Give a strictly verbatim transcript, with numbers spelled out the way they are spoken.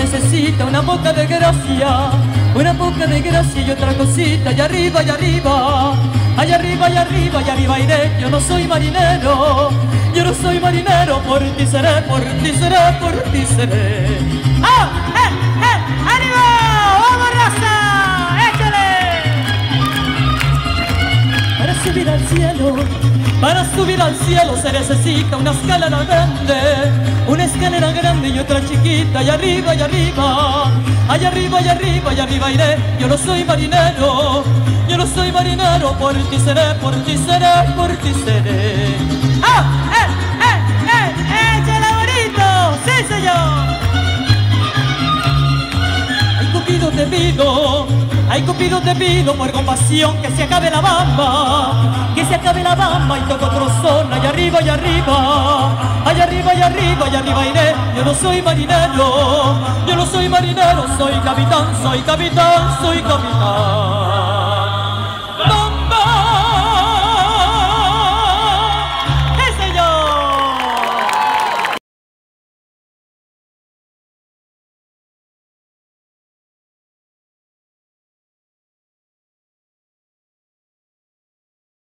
necesita una poca de gracia, una poca de gracia y otra cosita, y arriba, y arriba, allá arriba, y arriba, y arriba iré. Yo no soy marinero, yo no soy marinero, por ti seré, por ti seré, por ti seré. ¡Ah! ¡Eh! ¡Eh! ¡Ánimo! ¡Vamos, raza! ¡Échale! Para subir al cielo, para subir al cielo se necesita una escalera grande, una escalera grande y otra chiquita, y arriba, y arriba, allá arriba, y arriba, y arriba iré. Yo no soy marinero, yo no soy marinero, por ti seré, por ti seré, por ti seré. ¡Ah! ¡Eh! ¡Eh! ¡Eh! ¡Échale bonito! ¡Sí, señor! Ay, Cupido te pido, ay, Cupido te pido por compasión que se acabe la bamba, que se acabe la bamba y toco otro son, allá arriba, y arriba, allá arriba, y arriba, y arriba iré. Yo no soy marinero, yo no soy marinero, soy capitán, soy capitán, soy capitán.